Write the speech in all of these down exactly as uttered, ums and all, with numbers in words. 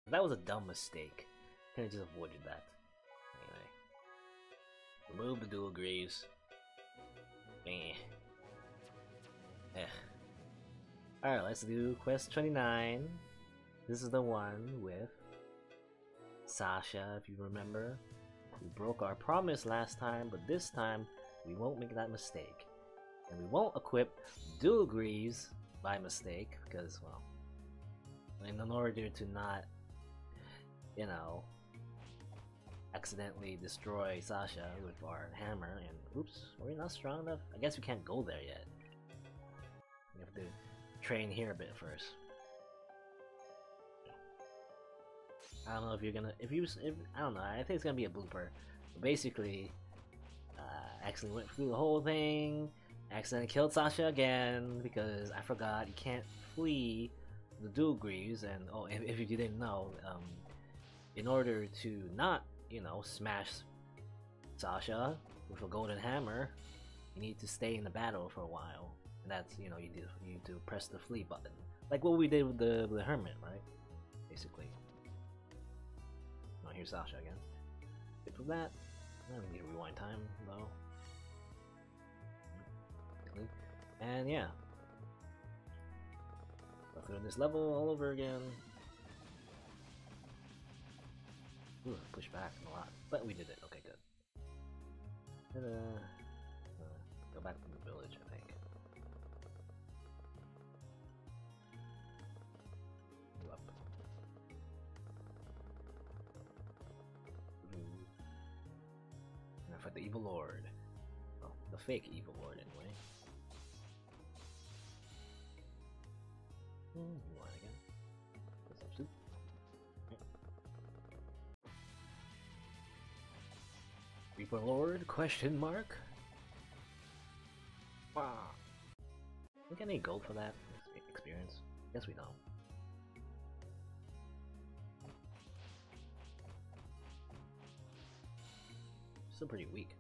That was a dumb mistake. Could have just avoided that. Anyway. Remove the dual greaves. Eh. Eh. Alright, let's do quest twenty-nine. This is the one with Sasha, if you remember. We broke our promise last time, but this time we won't make that mistake. And we won't equip dual greaves by mistake, because, well, in order to not, you know, accidentally destroy Sasha with our hammer, and oops, we're not strong enough. I guess we can't go there yet. We have to train here a bit first. I don't know if you're gonna, if you, if, I don't know, I think it's gonna be a blooper. But basically, uh, actually went through the whole thing, accidentally killed Sasha again, because I forgot you can't flee the dual greaves, and oh, if, if you didn't know, um, in order to not, you know, smash Sasha with a golden hammer, you need to stay in the battle for a while. And that's, you know, you do, you need to press the flee button. Like what we did with the, with the Hermit, right? Basically. Oh, here's Sasha again. Good for that. I don't need a rewind time, though. And yeah. Go through this level all over again. Ooh, push back a lot. But we did it. Okay, good. And, uh, uh, go back to the village, I think. Move up. Ooh. And fight the evil lord. Well, the fake evil lord, anyway. Hmm, you want again? Get some soup. Reaper Lord? Question mark? Wow. We get any gold for that experience? Guess we don't. Still pretty weak.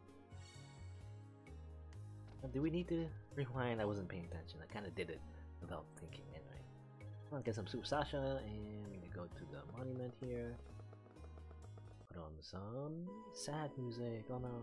Do we need to rewind? I wasn't paying attention. I kind of did it without thinking anyway. I'll get some Super Sasha and we can go to the monument here. Put on some sad music. Oh no.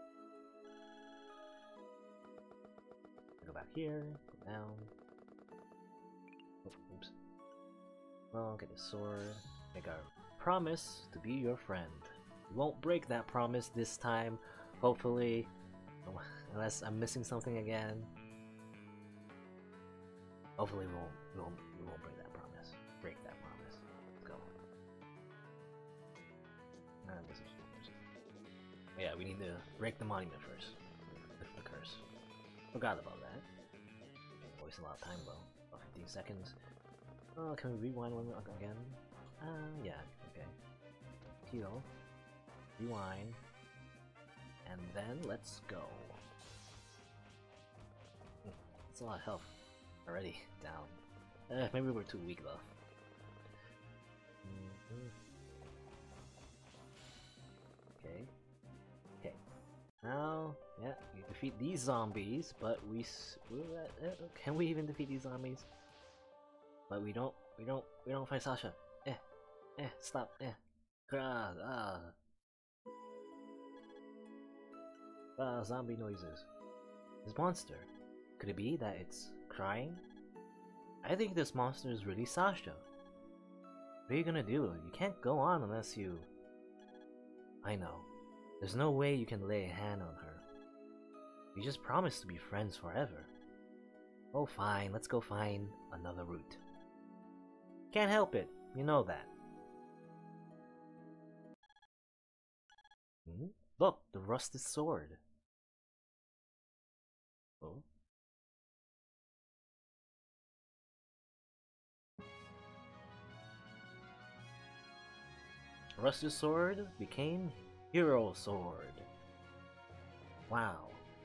Go back here. Go down. Oh, oops. Well, get the sword. Make our promise to be your friend. We won't break that promise this time. Hopefully, unless I'm missing something again. Hopefully, we won't. We won't. We won't break that promise. Break that promise. Let's go. Ah, this is yeah, we need to break the monument first. Lift the curse. Forgot about that. Waste a lot of time though. About fifteen seconds. Oh, can we rewind one again? Ah, uh, yeah, okay. Heal. Rewind. And then let's go. That's a lot of health already down. Uh, maybe we're too weak though. Mm-hmm. Okay. Okay. Now, yeah, we defeat these zombies, but we s uh, can we even defeat these zombies? But we don't. We don't. We don't fight Sasha. Eh. Eh. Stop. Eh. Ah. Ah. Ah. Zombie noises. This monster. Could it be that it's crying? I think this monster is really Sasha. What are you gonna do? You can't go on unless you... I know. There's no way you can lay a hand on her. You just promised to be friends forever. Oh fine, let's go find another route. Can't help it, you know that. Hmm? Look, the rusted sword. Oh? Rusted sword became hero sword. Wow.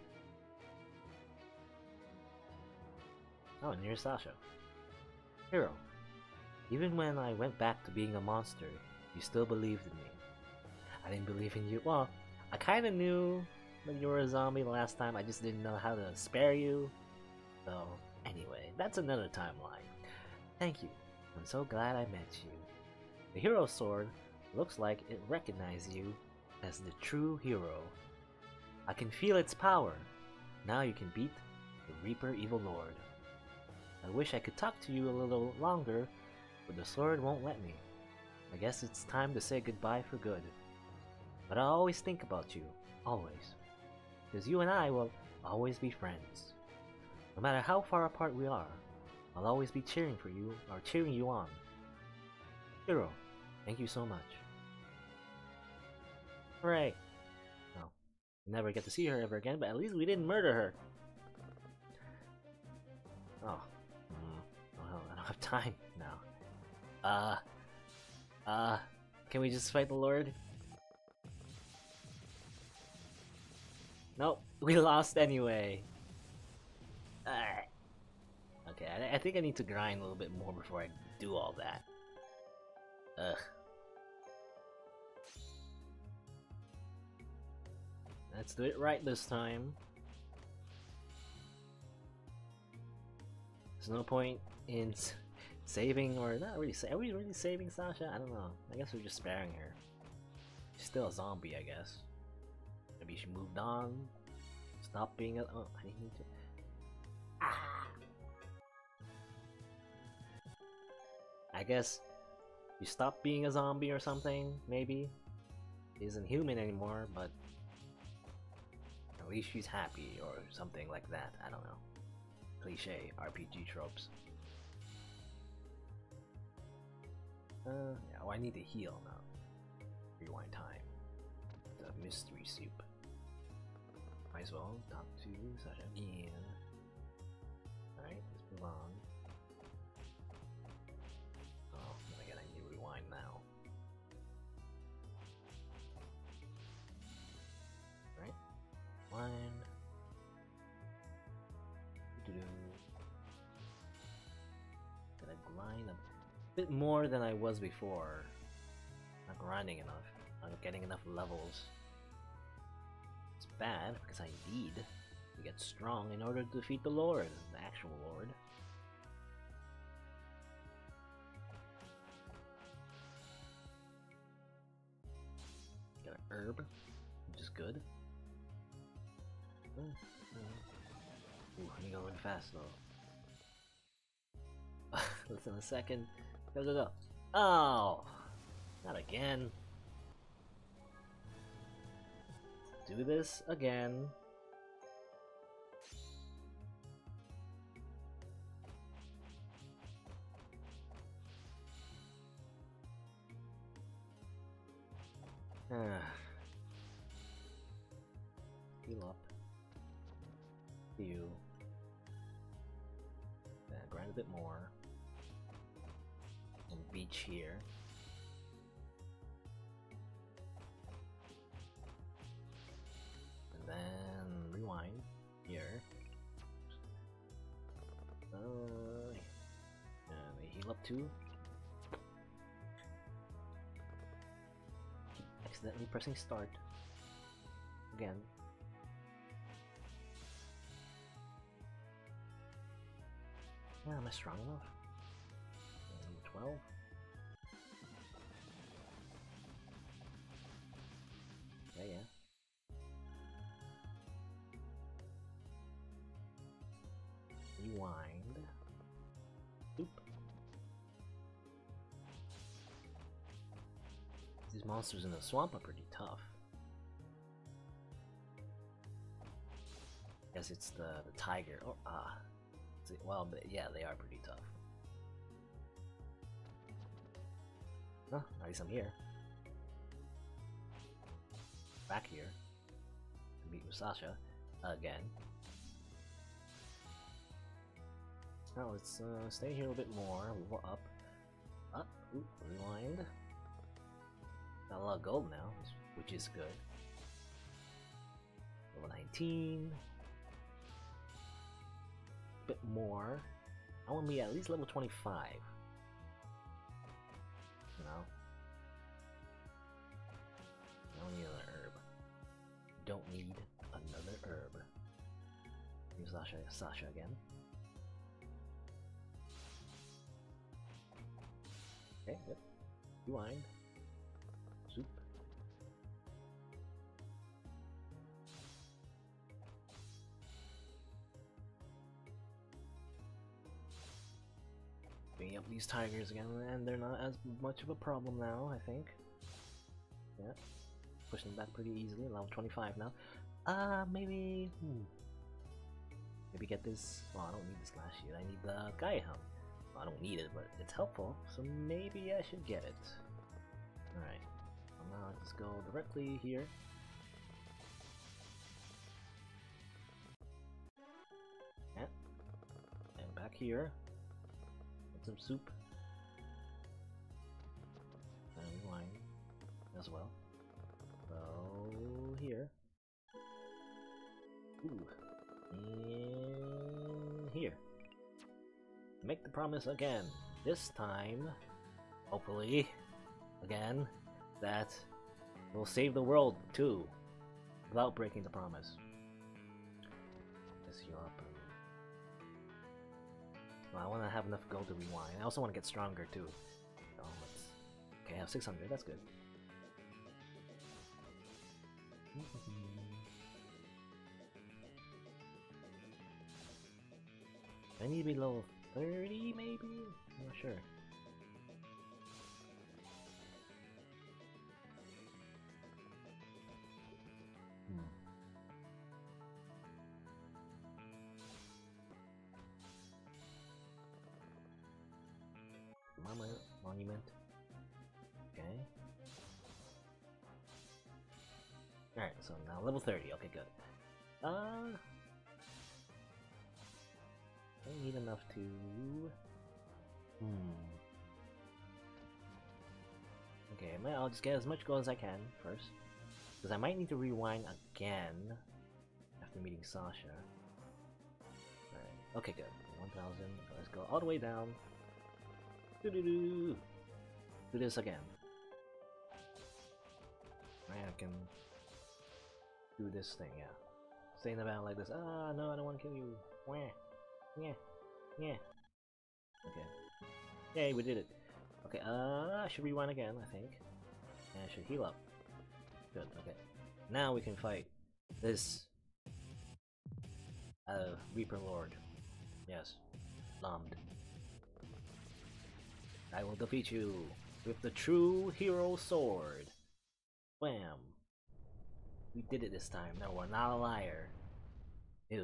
Oh, and here's Sasha. Hero. Even when I went back to being a monster, you still believed in me. I didn't believe in you. Well, I kinda knew that you were a zombie the last time, I just didn't know how to spare you. So, anyway, that's another timeline. Thank you. I'm so glad I met you. The hero sword looks like it recognizes you as the true hero. I can feel its power. Now you can beat the Reaper Evil Lord. I wish I could talk to you a little longer, but the sword won't let me. I guess it's time to say goodbye for good. But I'll always think about you. Always. Because you and I will always be friends. No matter how far apart we are, I'll always be cheering for you, or cheering you on. Hiro, thank you so much. Hooray! Well, never get to see her ever again, but at least we didn't murder her. Oh. Mm. Well, I don't have time now. Uh... Uh... Can we just fight the Lord? Nope, we lost anyway. Alright. Okay, I, I think I need to grind a little bit more before I do all that. Ugh. Let's do it right this time. There's no point in saving, or not really. Are we really saving Sasha? I don't know. I guess we're just sparing her. She's still a zombie, I guess. Maybe she moved on. Stop being a. Oh, I need to. Ah. I guess you stopped being a zombie or something. Maybe she isn't human anymore, but at least she's happy or something like that. I don't know. Cliche R P G tropes. Uh, yeah, oh, I need to heal now. Rewind time. The mystery soup. Might as well talk to Sasha again. Alright, let's move on. Oh, again, I need to rewind now. Alright, one. Gotta grind a bit more than I was before. Not grinding enough. Not getting enough levels. It's bad because I need to get strong in order to defeat the Lord, the actual Lord. Got an herb, which is good. Ooh, I need to go really fast though. Listen a second. Go, go, go. Oh! Not again. Do this again. Heal up. You. Uh, grind a bit more. And beach here. And then rewind here. Uh, and they heal up too. Keep accidentally pressing start. Again. Yeah, am I strong enough? Number twelve. Yeah, yeah. Rewind. Oop. These monsters in the swamp are pretty tough. Guess it's the the tiger. Oh, ah. Well, but yeah, they are pretty tough. Oh, at least I'm here. Back here. Meet with Sasha again. Now let's uh, stay here a little bit more. Move up. Up. Oop, rewind. Got a lot of gold now, which is good. Level nineteen. Bit more. I want to be at least level twenty-five. You know? I don't need another herb. Don't need another herb. Here's Sasha, Sasha again. Okay, good. Rewind. Soup. Bringing up these tigers again, and they're not as much of a problem now, I think. Yeah. Pushing back pretty easily, level twenty-five now. Uh, maybe... Hmm. Maybe get this... Well, I don't need this last shield, I need the Gaia Helm. Well, I don't need it, but it's helpful, so maybe I should get it. Alright. Well, now let's go directly here. Yeah. And back here. Get some soup. And wine as well. So here. Ooh. And here. Make the promise again. This time, hopefully, again, that we'll save the world too, without breaking the promise. Just heal up. Well, I want to have enough gold to rewind. I also want to get stronger too. So let's... Okay, I have six hundred. That's good. I need to be level thirty, maybe? I'm not sure. Hmm. Mama Monument. Okay. Alright, so now level thirty. Okay, good. Uh... I need enough to... Hmm... Okay, I'll just get as much gold as I can first. Because I might need to rewind again after meeting Sasha. Alright, okay, good. one thousand. Let's go all the way down. Doo -doo -doo. Do this again. Right, I can do this thing, yeah. Stay in the battle like this. Ah, no, I don't want to kill you. Wah. Yeah, yeah. Okay. Yay, we did it. Okay, uh, I should rewind again, I think. And I should heal up. Good, okay. Now we can fight this uh, Reaper Lord. Yes, Lomd. I will defeat you with the true hero sword. Wham! We did it this time. No, we're not a liar. Ew.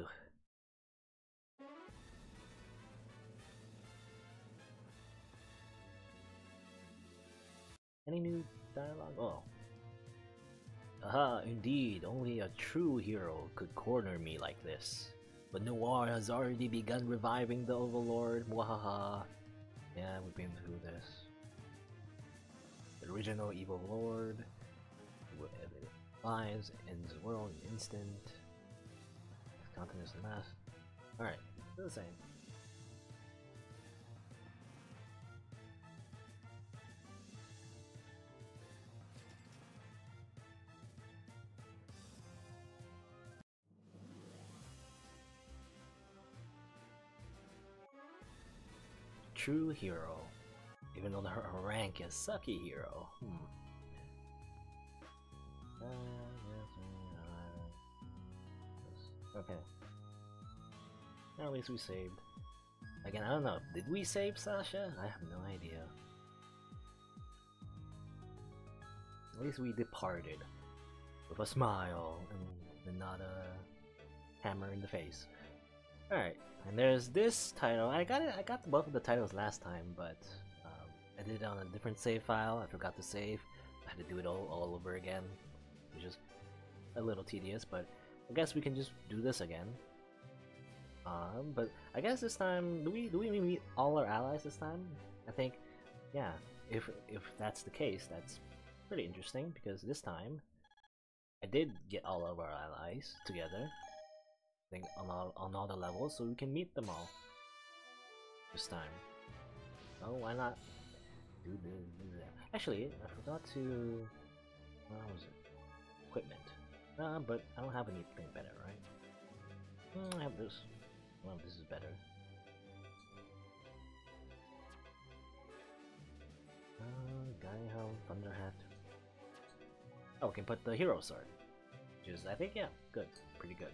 Any new dialogue? Oh. Aha, indeed, only a true hero could corner me like this. But Noir has already begun reviving the Overlord, mwahaha. Yeah, we've been through this. The original evil lord lives, ends the world in an instant. Content is a mess. Alright, the same. True hero, even though her rank is sucky hero. Hmm. Okay. At least we saved. Again, I don't know. Did we save Sasha? I have no idea. At least we departed with a smile and, and not a hammer in the face. Alright, and there's this title. I got it. I got both of the titles last time, but um, I did it on a different save file. I forgot to save. I had to do it all, all over again, which is a little tedious, but I guess we can just do this again. Um, but I guess this time, do we do we meet all our allies this time? I think, yeah. If if that's the case, that's pretty interesting because this time I did get all of our allies together. I think on all on all the levels, so we can meet them all this time. Oh, why not do the do that? Actually, I forgot to. What was it? Equipment. Uh, but I don't have anything better, right? Mm, I have this. Well, this is better. Uh, Uh, Gaihao, Thunder Hat. Oh, we can put the hero sword. Which is, I think, yeah, good. Pretty good.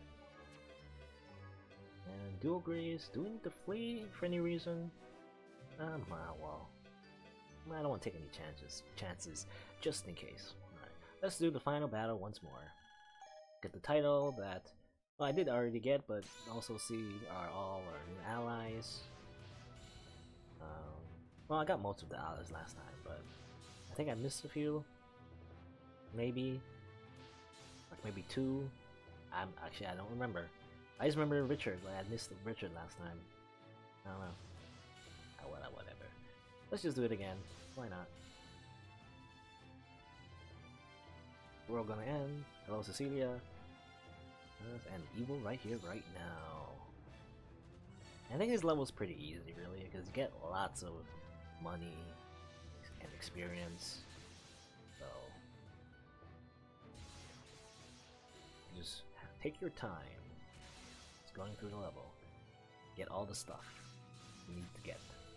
And Dual Grace, do we need to flee for any reason? Um, uh, well, I don't want to take any chances, chances, just in case. Alright, let's do the final battle once more. Get the title that, well, I did already get, but also see our all our new allies. Um, well, I got most of the allies last time, but I think I missed a few. Maybe, like maybe two. I'm actually I don't remember. I just remember Richard. Like I missed Richard last time. I don't know. Oh, well, whatever. Let's just do it again. Why not? World gonna end. Hello, Cecilia. And evil right here, right now. I think this level's pretty easy, really, because you get lots of money and experience. So just take your time. Just going through the level. Get all the stuff you need to get.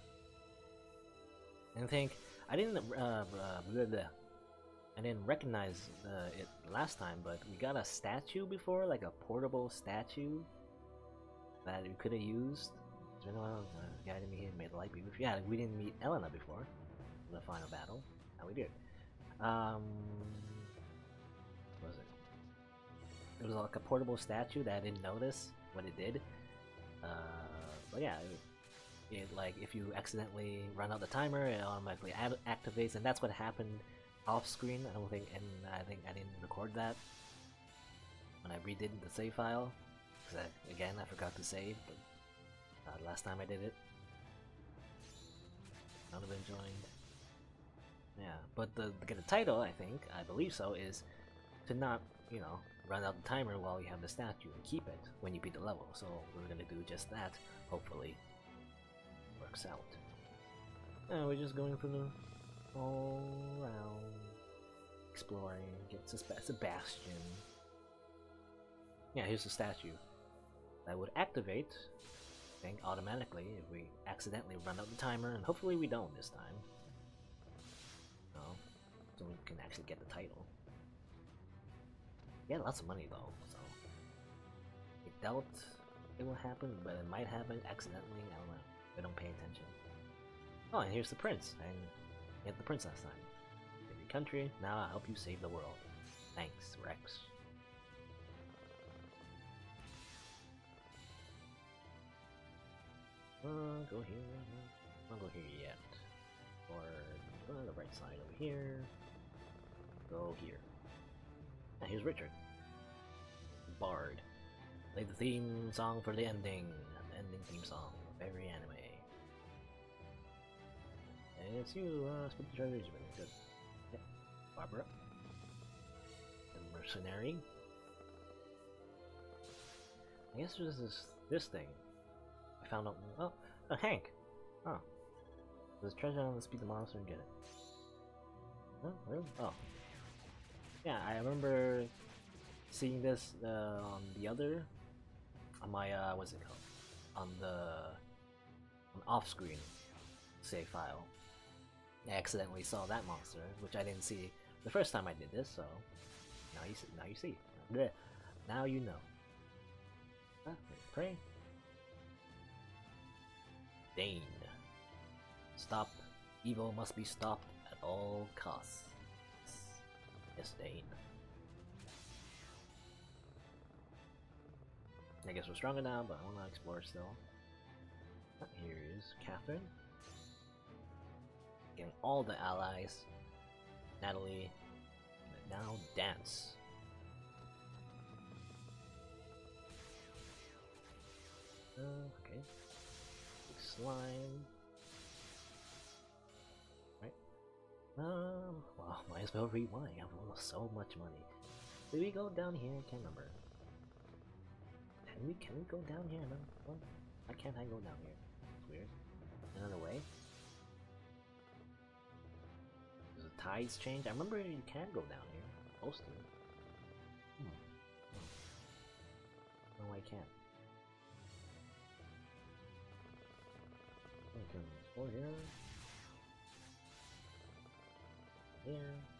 And I think I didn't uh, uh, blah, blah, I didn't recognize uh, it last time, but we got a statue before, like a portable statue that we could have used. So, no, uh, yeah, I didn't meet him, made the light be. Yeah, we didn't meet Elena before in the final battle. Now we did. Um, what was it? It was like a portable statue that I didn't notice what it did. Uh, but yeah, it, it like if you accidentally run out the timer, it automatically ad activates, and that's what happened off screen. I don't think, and I think I didn't record that when I redid the save file. Cause I, again, I forgot to save. But uh, last time I did it, not have been joined. Yeah, but the to get a title, I think, I believe so, is to not, you know, run out the timer while you have the statue and keep it when you beat the level. So we're gonna do just that. Hopefully, works out. And we're just going for the all around exploring, get Sebastian. Yeah, here's the statue. That would activate, I think, automatically if we accidentally run out the timer, and hopefully we don't this time. No, so we can actually get the title. Yeah, lots of money though, so I doubt it will happen, but it might happen accidentally. I don't know. We don't pay attention. Oh, and here's the prince. I get the prince last time. Save your country. Now I'll help you save the world. Thanks, Rex. Uh, go here. I don't go here yet. Or uh, the right side over here. Go here. Now here's Richard. Bard. Play the theme song for the ending. The ending theme song of every anime. And it's you, uh, split the treasures. Really good. Yep. Barbara. The mercenary. I guess there's this this thing. I found out. Oh, oh Hank. Oh, there's treasure on the speed the monster and get it. Oh, really? Oh, yeah. I remember seeing this uh, on the other, on my uh, what's it called? On the on off-screen save file. I accidentally saw that monster, which I didn't see the first time I did this. So now you see. Now you see. Blech. Now you know. Ah, pray. Dane. Stop. Evil must be stopped at all costs. Yes, Dane. I guess we're stronger now, but I want to explore still. Here is Catherine. Getting all the allies. Natalie. And now dance. Uh, okay. Big slime. Right. Um. Well, might as well rewind. I have almost so much money. Did we go down here? I can't remember. Can we? Can we go down here? No. Well, why can't I go down here? It's weird. Another way. Does the tides change? I remember you can go down here. Supposed to. Hmm. Oh. No, I can't. I can explore here. here.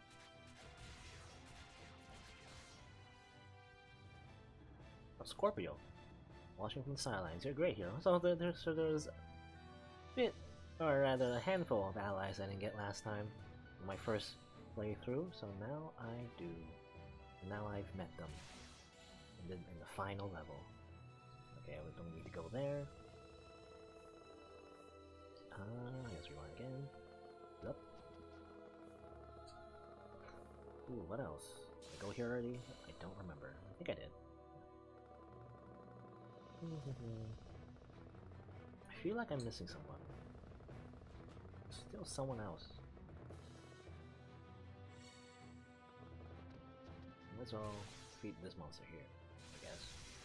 Oh, Scorpio. Watching from the sidelines. You're great hero. So there, there's so there's a bit, or rather a handful of allies I didn't get last time. In my first playthrough, so now I do. And now I've met them. In the, in the final level. Okay, we don't need to go there. Uh, I guess we want again. Yep. Ooh, what else? Did I go here already? I don't remember. I think I did. I feel like I'm missing someone. Still someone else. Let's all defeat this monster here, I guess.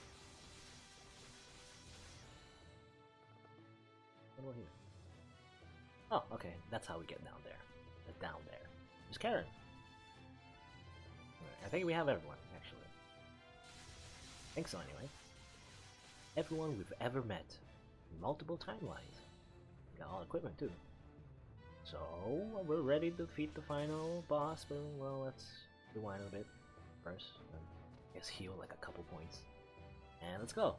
What about here? Oh, okay, that's how we get down there. Uh, down there. There's Karen. Right, I think we have everyone, actually. I think so, anyway. Everyone we've ever met. Multiple timelines. Got all equipment, too. So, we're ready to defeat the final boss, but, well, let's rewind a bit first. And I guess heal like a couple points. And let's go!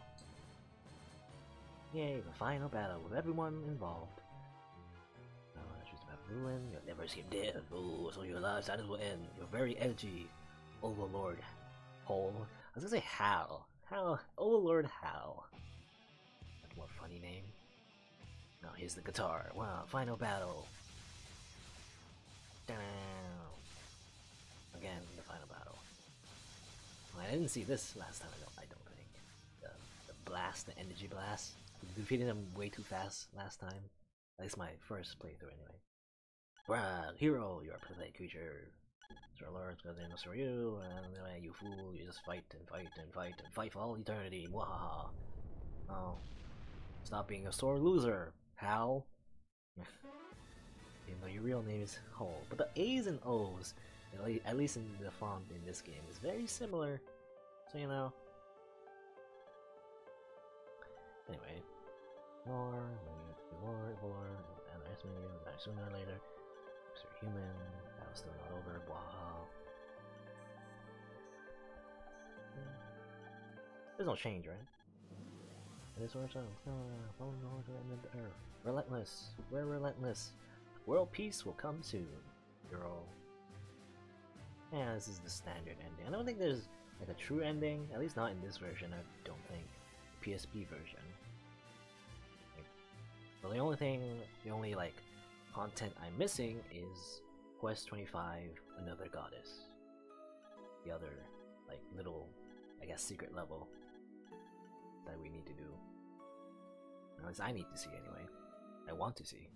Yay, the final battle with everyone involved. Oh, that's just about ruin. You'll never escape death. Oh, so your life's time will end. You're very edgy. Overlord Hole. I was gonna say Hal. Hal. Overlord Hal. That's a more funny name. Now here's the guitar. Wow, final battle. Down. Again, the final battle. Well, I didn't see this last time. I don't. I don't think the, the blast, the energy blast. We defeated them way too fast last time. At least my first playthrough, anyway. Wow, hero, you're a pathetic creature. Sir Lord, because they must for you, and uh, you fool, you just fight and fight and fight and fight for all eternity. Wahaha. Oh, stop being a sore loser, Hal. Even though your real name is Hole, but the A's and O's, at, le at least in the font in this game, is very similar. So you know. Anyway, more, more, more, and I menu, die sooner or later. Sir Human, that was still not over. Wow. There's no change, right? It is ourselves. No, no, no, the earth. Relentless. We're relentless. World peace will come soon. Hero. Yeah, this is the standard ending. I don't think there's like a true ending. At least not in this version. I don't think. The P S P version. Like, well, the only thing, the only like content I'm missing is Quest twenty-five, Another Goddess. The other, like, little, I guess, secret level that we need to do. Or at least I need to see anyway. I want to see.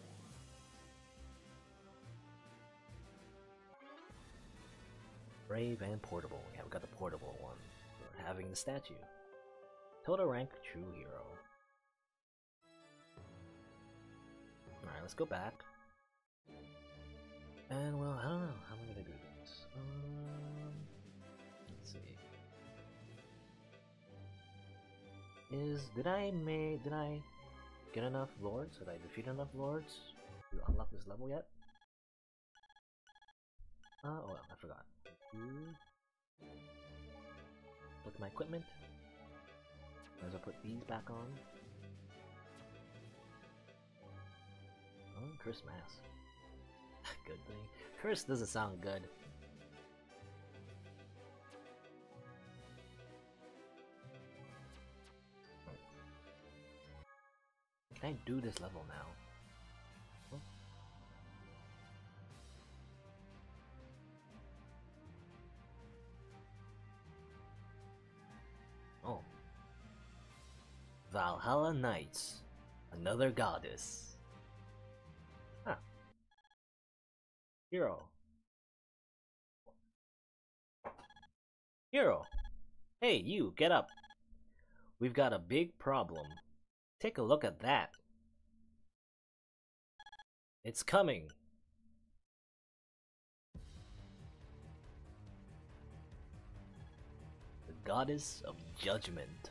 Brave and portable. Yeah, we got the portable one. We're having the statue. Total rank, true hero. Alright, let's go back. And, well, I don't know. How am I gonna do this? Um, let's see. Is... Did I make... Did I get enough lords? Did I defeat enough lords to unlock this level yet? Uh, oh, well, I forgot. Look at my equipment. Might as well put these back on. Oh, Curse Mask. Good thing. Curse doesn't sound good. Can I do this level now? Huh? Oh. Valhalla Knights. Another Goddess. Huh. Hero. Hero! Hey, you, get up! We've got a big problem. Take a look at that. It's coming. The Goddess of Judgment.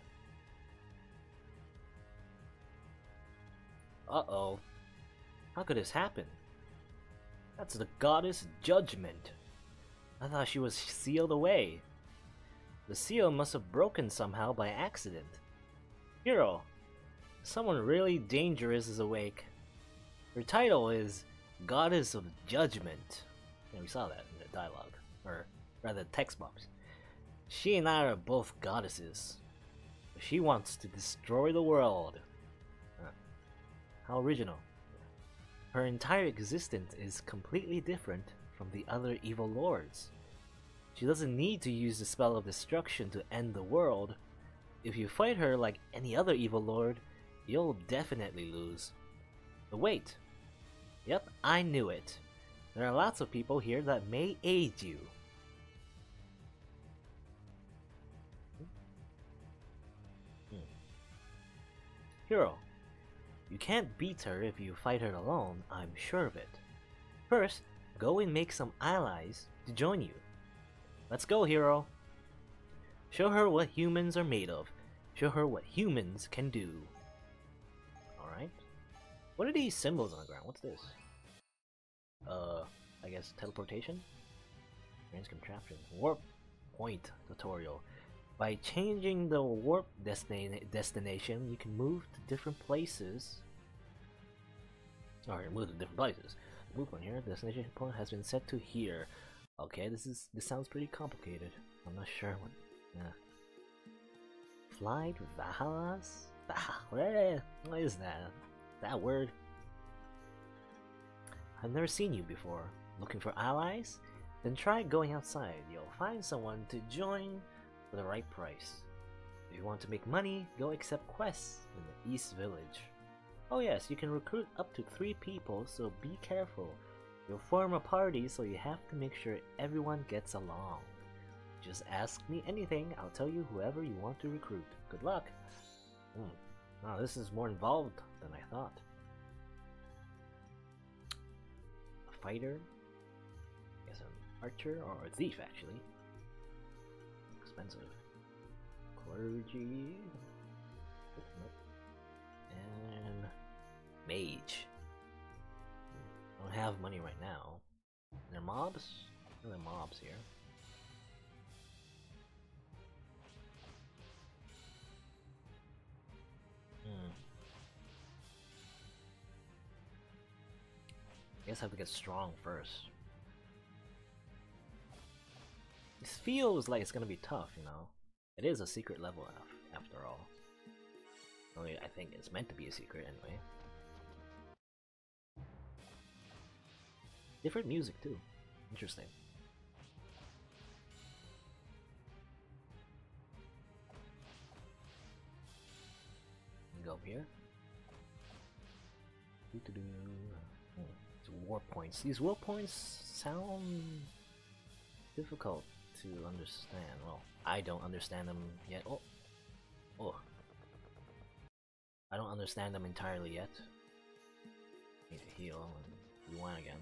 Uh-oh. How could this happen? That's the goddess Judgment. I thought she was sealed away. The seal must have broken somehow by accident. Hero, someone really dangerous is awake. Her title is Goddess of Judgment. Yeah, we saw that in the dialogue, or rather text box. She and I are both goddesses. She wants to destroy the world. Huh. How original. Her entire existence is completely different from the other evil lords. She doesn't need to use the spell of destruction to end the world. If you fight her like any other evil lord, you'll definitely lose. But wait. Yep, I knew it. There are lots of people here that may aid you. Hmm. Hero, you can't beat her if you fight her alone, I'm sure of it. First, go and make some allies to join you. Let's go, Hero. Show her what humans are made of. Show her what humans can do. Alright. What are these symbols on the ground? What's this? Uh, I guess teleportation? Range contraption. Warp point tutorial. By changing the warp destina destination, you can move to different places. Alright, move to different places. Move on here. Destination point has been set to here. Okay, this is this sounds pretty complicated. I'm not sure what. Yeah. Flight Valhallas? What is that? That word? I've never seen you before. Looking for allies? Then try going outside. You'll find someone to join for the right price. If you want to make money, go accept quests in the East Village. Oh yes, you can recruit up to three people, so be careful. You'll form a party, so you have to make sure everyone gets along. Just ask me anything, I'll tell you whoever you want to recruit. Good luck! Hmm. Wow, this is more involved than I thought. A fighter? I guess an archer, or a thief actually. Expensive. Clergy? Nope. And mage. I don't have money right now. Are there mobs? Are there mobs here? Hmm. I guess I have to get strong first. This feels like it's gonna be tough, you know? It is a secret level after all. I mean, I think it's meant to be a secret anyway. Different music too. Interesting. Go up here. Doo -doo -doo. Hmm. It's warp points. These warp points sound difficult to understand. Well, I don't understand them yet. Oh, oh. I don't understand them entirely yet. Need to heal and rewind again.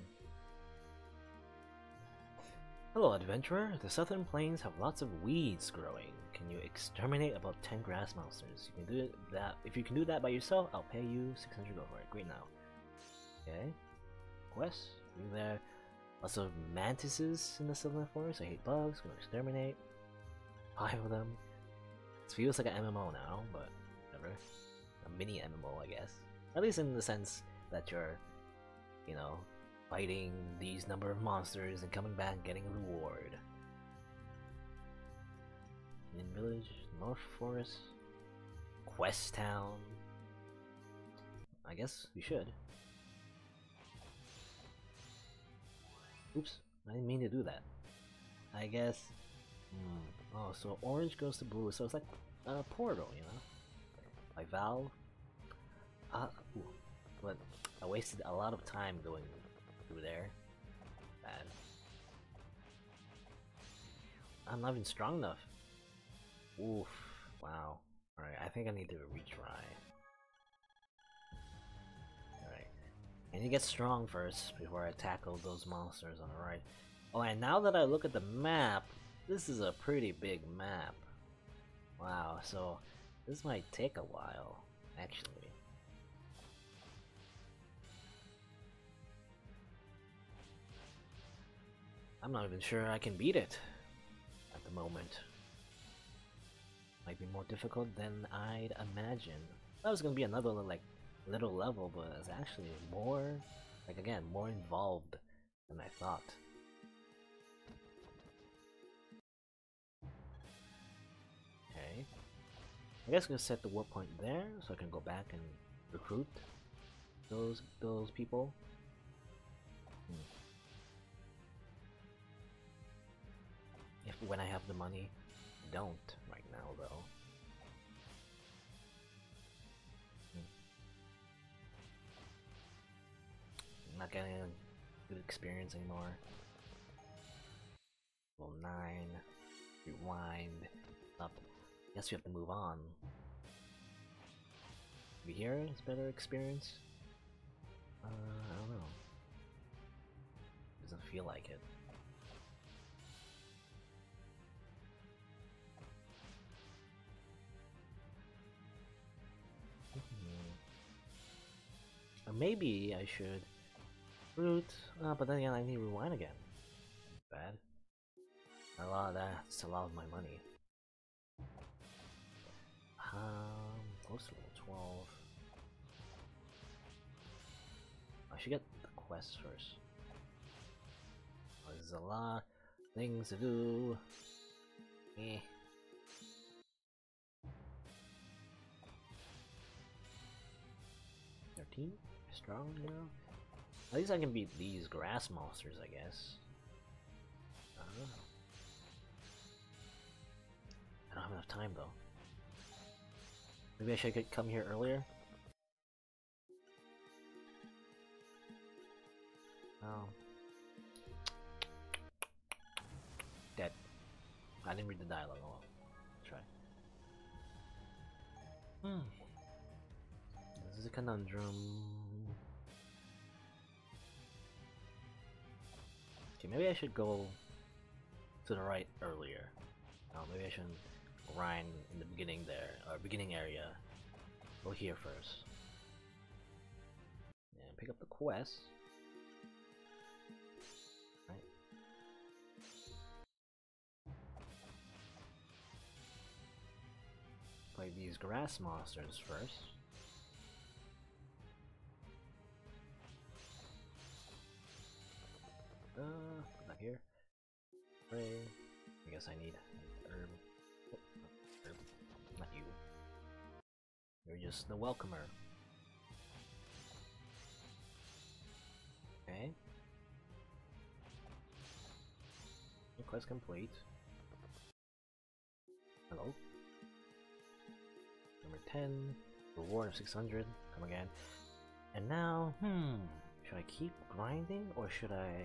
Hello, adventurer. The southern plains have lots of weeds growing. Can you exterminate about ten grass monsters? You can do it that. If you can do that by yourself, I'll pay you six hundred gold for it. Great now. Okay. Quest. You there? Lots of mantises in the southern forest. I hate bugs. Gonna exterminate. Five of them. This feels like an M M O now, but whatever. A mini M M O, I guess. At least in the sense that you're, you know, fighting these number of monsters and coming back and getting a reward. In village, North Forest, Quest Town. I guess we should. Oops, I didn't mean to do that. I guess. Hmm. Oh, so orange goes to blue, so it's like a portal, you know? By Valve. Uh, ooh, but I wasted a lot of time going through there. Bad. I'm not even strong enough. Oof. Wow. Alright, I think I need to retry. Alright. I need to get strong first before I tackle those monsters on the right. Oh, and now that I look at the map, this is a pretty big map. Wow, so this might take a while, actually. I'm not even sure I can beat it at the moment. Might be more difficult than I'd imagine. That was gonna be another like little level, but it's actually more, like again, more involved than I thought. Okay. I guess I'm gonna set the warp point there so I can go back and recruit those those people. Hmm. If when I have the money, don't right now though. Hmm. I'm not getting a good experience anymore. Level nine, rewind, up. Guess we have to move on. Maybe here is better experience? Uh, I don't know. Doesn't feel like it. Hmm. Or maybe I should root, uh, but then again I need to rewind again. Bad. A lot of that, it's a lot of my money. Um, close to level twelve. I should get the quest first. Oh, there's a lot of things to do. Eh. thirteen? Strong now? At least I can beat these grass monsters, I guess. I don't know. I don't have enough time though. Maybe I should get, come here earlier? Oh. Dead. I didn't read the dialogue. Oh well. Try. Hmm. This is a conundrum. Okay, maybe I should go to the right earlier. Oh, maybe I shouldn't grind in the beginning there, or beginning area. Go here first. And pick up the quest. Right. Play these grass monsters first. Uh, not here. Pray. I guess I need herb. Oh, herb. Not you. You're just the welcomer. Okay. Quest complete. Hello. Number ten. Reward of six hundred. Come again. And now, hmm. Should I keep grinding or should I...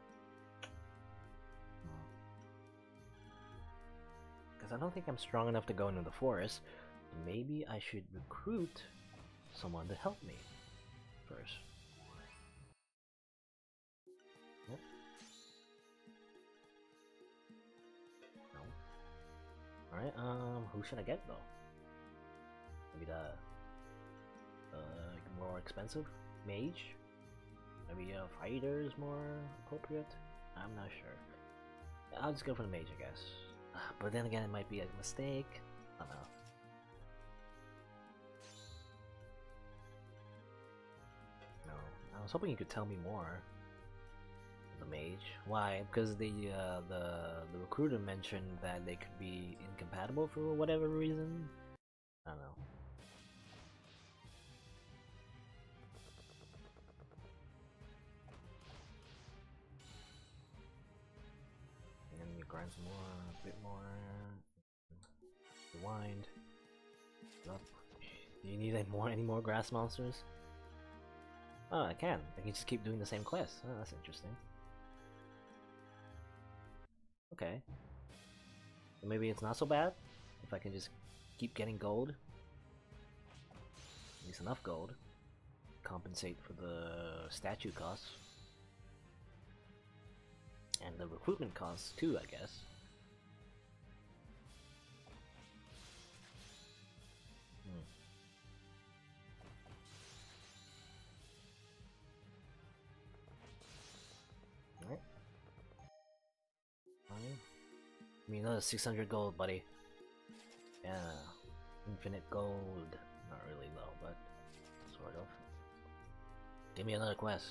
Because I don't think I'm strong enough to go into the forest. Maybe I should recruit someone to help me first. Yep. No. Alright, um, who should I get though? Maybe the uh, more expensive mage? Maybe a fighter is more appropriate? I'm not sure. I'll just go for the mage, I guess. But then again, it might be a mistake. I don't know. No, I was hoping you could tell me more. The mage. Why? Because the uh, the the recruiter mentioned that they could be incompatible for whatever reason. I don't know. And you grind some more, a bit more. Rewind. Up. Do you need any more any more grass monsters? Oh, I can. I can just keep doing the same quest. Oh, that's interesting. Okay. So maybe it's not so bad if I can just keep getting gold. At least enough gold. Compensate for the statue costs. And the recruitment costs too, I guess. Hmm. Alright. Give me another six hundred gold, buddy. Yeah. Infinite gold. Not really low, but sort of. Give me another quest.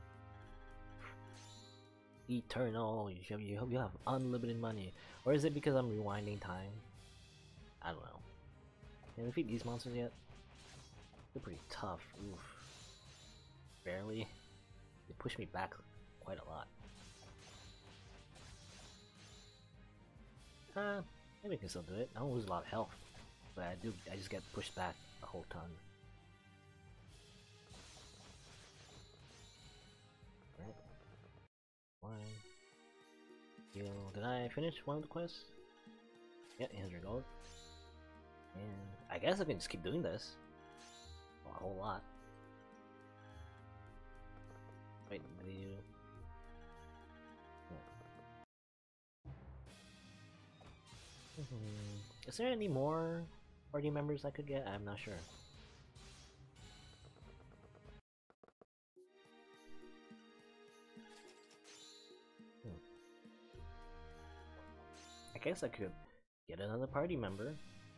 Eternal. You have, you have, you have unlimited money. Or is it because I'm rewinding time? I don't know. Can I defeat these monsters yet? They're pretty tough. Oof. Barely. They push me back quite a lot. Uh, maybe I can still do it. I don't lose a lot of health, but I do. I just get pushed back a whole ton. Right. One. Yo, did I finish one of the quests? Yeah, eight hundred gold. And I guess I can just keep doing this. A whole lot. Wait, do you... Hmm. Is there any more party members I could get? I'm not sure. Hmm. I guess I could get another party member.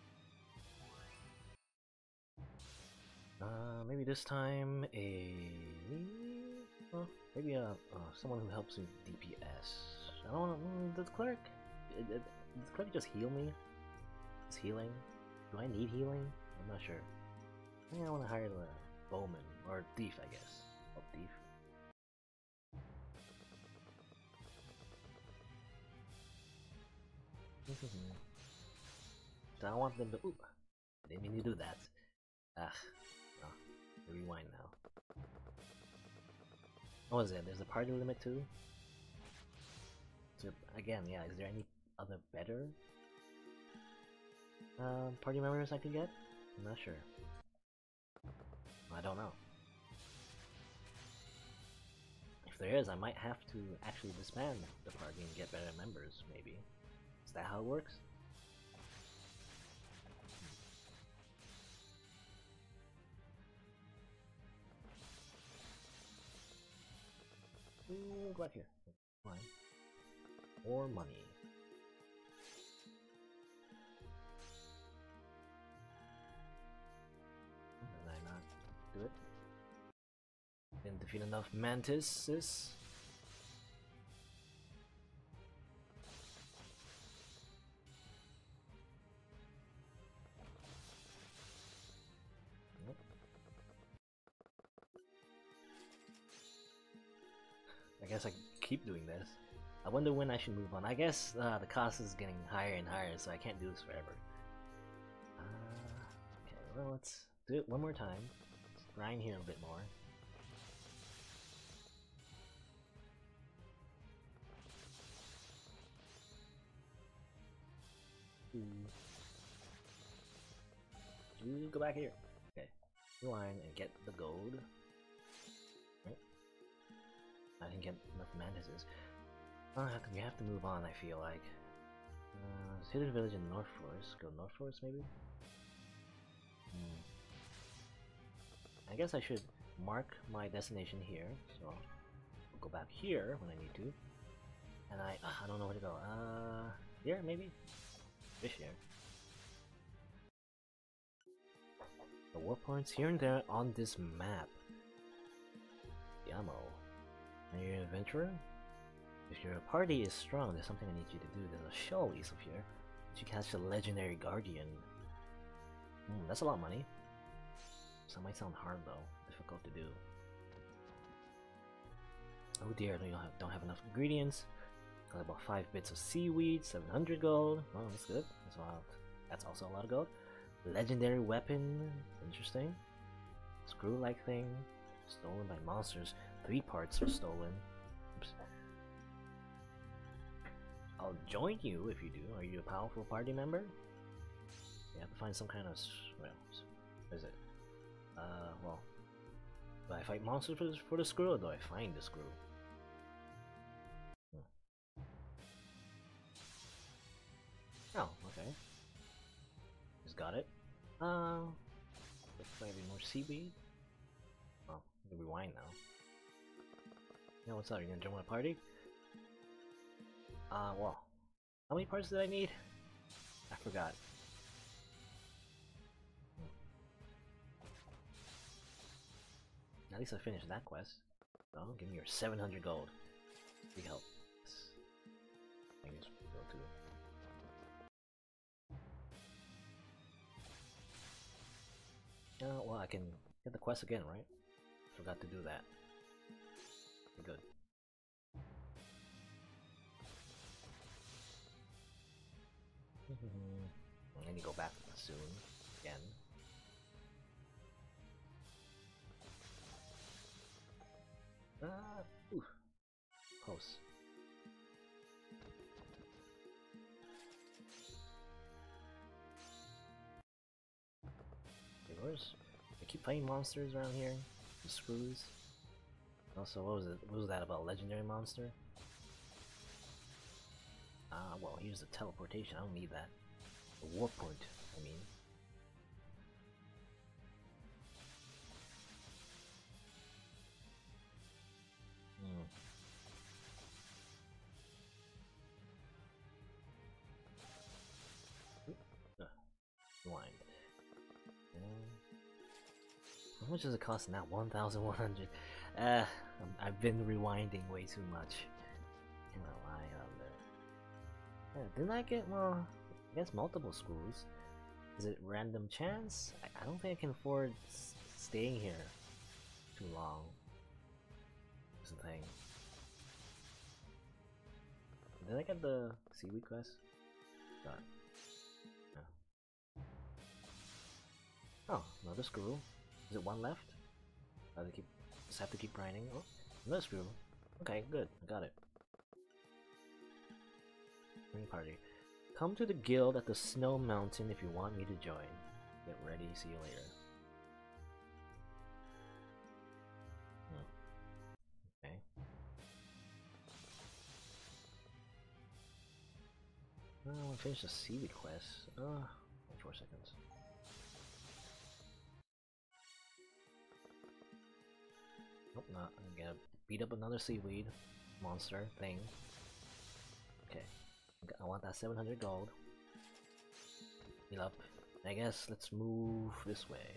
Uh, maybe this time a... Well, maybe a, uh, someone who helps with D P S. I don't know, mm, does cleric... It, it, does cleric just heal me? Is healing? Do I need healing? I'm not sure. I think I want to hire the bowman, or thief I guess. Oh, thief. So I want them to... Oop! I didn't mean to do that. Ah, no. Rewind now. What was it? There's a party limit too? So again, yeah, is there any other better uh, party members I could get? I'm not sure. I don't know. If there is, I might have to actually disband the party and get better members, maybe. Is that how it works? Ooh, go back here. Fine. More money. Did I not do it? Didn't defeat enough mantises. Nope. I guess I keep doing this. I wonder when I should move on. I guess uh, the cost is getting higher and higher, so I can't do this forever. Uh, okay, well, let's do it one more time. Let's grind here a bit more. You go back here. Okay, rewind and get the gold. Right. I didn't get enough mantises. Oh, we have to move on, I feel like. Uh, Hidden Village in North Forest. Go North Forest, maybe? Hmm. I guess I should mark my destination here, so I'll go back here when I need to. And I uh, I don't know where to go. Uh, here, maybe? Fish here. The war points here and there on this map. Yamo. Are you an adventurer? If your party is strong, there's something I need you to do. There's a shell east of here. You catch the legendary guardian. Hmm, that's a lot of money. So that might sound hard though. Difficult to do. Oh dear, I don't have, don't have enough ingredients. Got about five bits of seaweed, seven hundred gold. Oh, that's good. That's a lot. That's also a lot of gold. Legendary weapon. Interesting. Screw-like thing. Stolen by monsters. Three parts were stolen. Oops. I'll join you if you do. Are you a powerful party member? You have to find some kind of... well, what is it? Uh, well... Do I fight monsters for the, for the screw, or do I find the screw? Hmm. Oh, okay. Just got it. Uh... Looks like more seaweed. Well, we can rewind now. Yeah, what's up? You gonna join my party? Uh, well, How many parts did I need? I forgot. At least I finished that quest. Oh, give me your seven hundred gold. Big help. I guess we go to. Uh, well, I can get the quest again, right? Forgot to do that. Good. I need to go back soon again. Ah, ooh, close. Where's I keep fighting monsters around here? The screws. Also, what was it? What was that about? Legendary monster? Ah, well, here's the teleportation. I don't need that. The warp point, I mean. Hmm. Uh, rewind. Um, how much does it cost now? one thousand one hundred. Uh, I've been rewinding way too much. Can't rely on there. Yeah, didn't I get more? I guess multiple schools. Is it random chance? I, I don't think I can afford s staying here too long. That's the thing. Did I get the seaweed quest? Got it. Yeah. Oh, another screw. Is it one left? I have to keep, just have to keep grinding. Oh, another screw. Okay, good. I got it. Green party. Come to the guild at the Snow Mountain if you want me to join. Get ready. See you later. Hmm. Okay. Oh, I want to finish the seaweed quest. Uh, four seconds. Nope, not. I'm gonna beat up another seaweed monster thing. Okay. I want that seven hundred gold. Heal up. I guess let's move this way.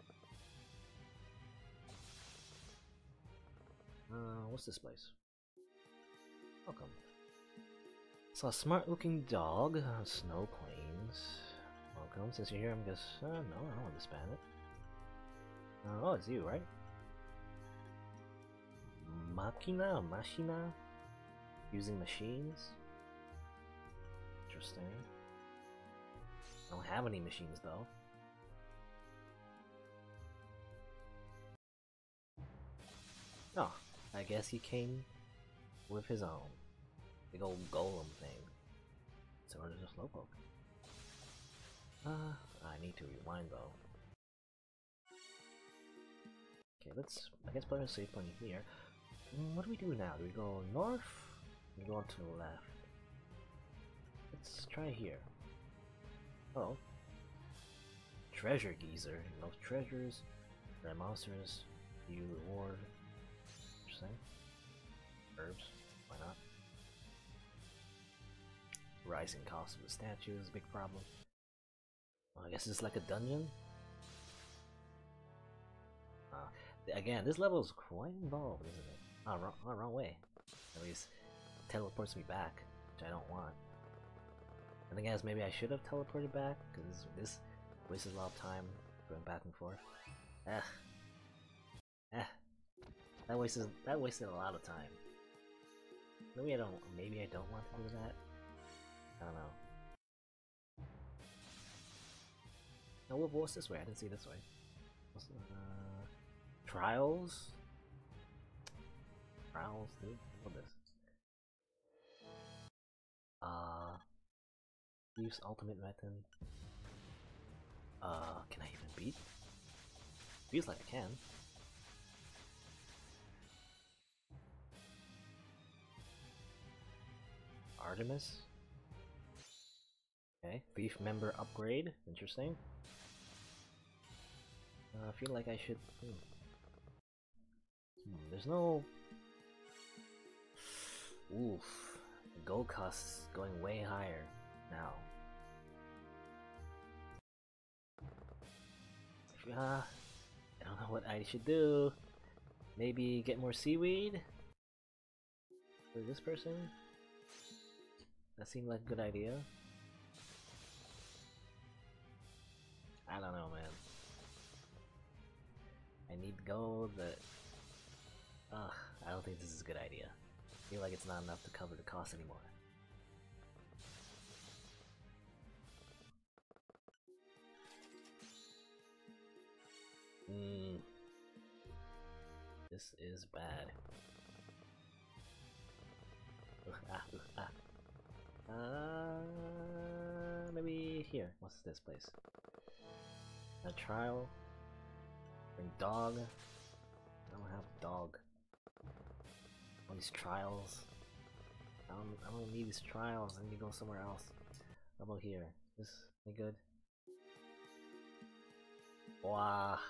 Uh, what's this place? Welcome. Saw a smart looking dog on Snow Plains. Welcome. Since you're here, I'm guess. Uh, no, I don't want to span it. Uh, oh, it's you, right? Machina? Machina? Using machines? Interesting. I don't have any machines though. Oh, I guess he came with his own. Big old golem thing. So does a slowpoke. Uh, I need to rewind though. Okay, let's. I guess put a safe point here. Mm, what do we do now? Do we go north? We go to the left. Let's try here. Oh. Treasure Geezer. Love treasures. Rare monsters. You reward. Interesting. Herbs. Why not? Rising cost of the statue is a big problem. Well, I guess it's like a dungeon? Uh, again, this level is quite involved, isn't it? Oh, wrong, oh, wrong way. At least teleports me back, which I don't want. I think as maybe I should have teleported back, because this wasted a lot of time going back and forth. Eh. Eh. That wasted that wasted a lot of time. Maybe I don't maybe I don't want to do that. I don't know. No, what was this way? I didn't see this way. What's, uh, trials? Trials, dude? What is this? Uh, use ultimate method. Uh, can I even beat? Feels like I can. Artemis? Okay, thief member upgrade. Interesting. Uh, I feel like I should. Hmm. Hmm, there's no. Oof. gold costs going way higher now. Uh, I don't know what I should do. Maybe get more seaweed for this person? That seemed like a good idea. I don't know, man. I need gold, but ugh, I don't think this is a good idea. I feel like it's not enough to cover the cost anymore. Hmm. This is bad. Ugh, ah, ugh, ah. Uh, maybe here. What's this place? A trial? Bring dog? I don't have a dog. All these trials. I don't, I don't need these trials. I need to go somewhere else. How about here? This any good? Wow.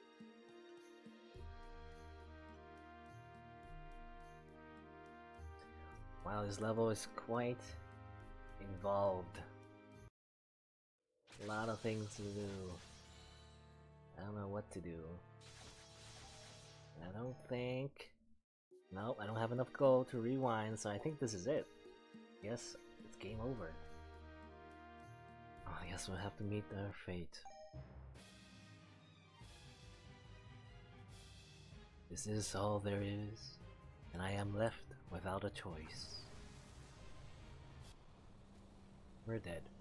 Wow, this level is quite involved. A lot of things to do. I don't know what to do. I don't think... Nope, I don't have enough gold to rewind, so I think this is it. Yes, it's game over. Oh, I guess we'll have to meet our fate. This is all there is, and I am left without a choice. We're dead.